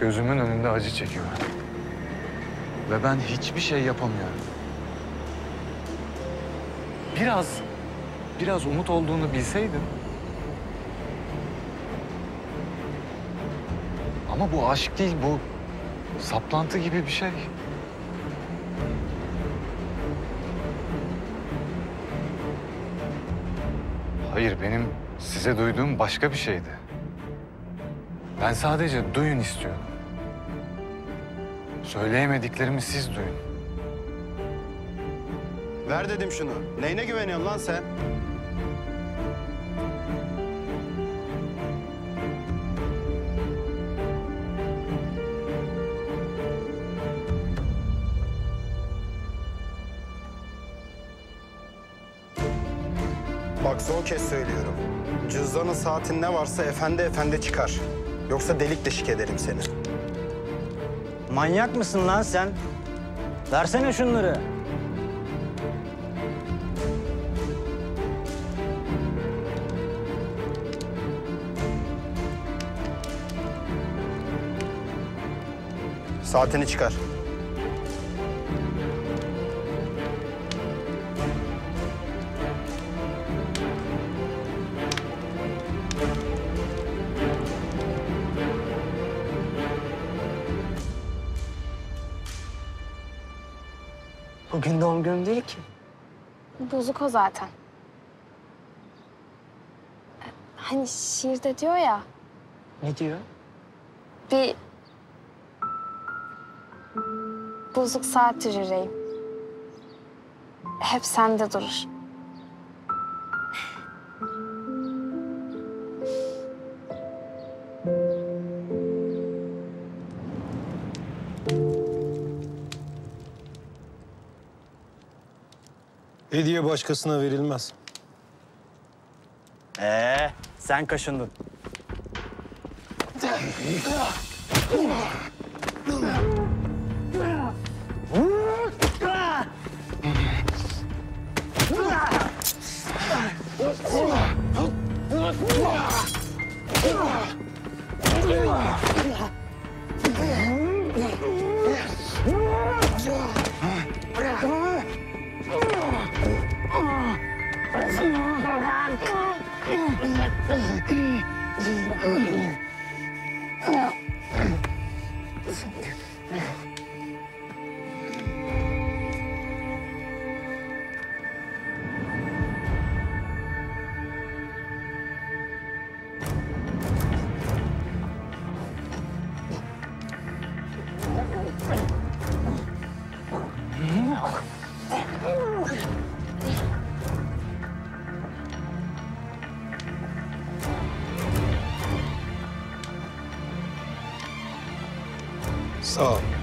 gözümün önünde acı çekiyor. Ve ben hiçbir şey yapamıyorum. Biraz umut olduğunu bilseydim. Ama bu aşk değil, bu saplantı gibi bir şey. Hayır, benim size duyduğum başka bir şeydi. Ben sadece duyun istiyordum. Söyleyemediklerimi siz duyun. Ver dedim şunu. Neyine güveniyorsun lan sen? Bak son kez söylüyorum. Cüzdanın saatin ne varsa efendi efendi çıkar. Yoksa delik deşik ederim seni. Manyak mısın lan sen? Versene şunları. Saatini çıkar. Bugün doğum günüm değil ki. Bozuk o zaten. Hani şiirde diyor ya, Ne diyor? bir bozuk saattir yüreğim. Hep sende durur. Hediye başkasına verilmez. Sen kaşındın. Sağ ol.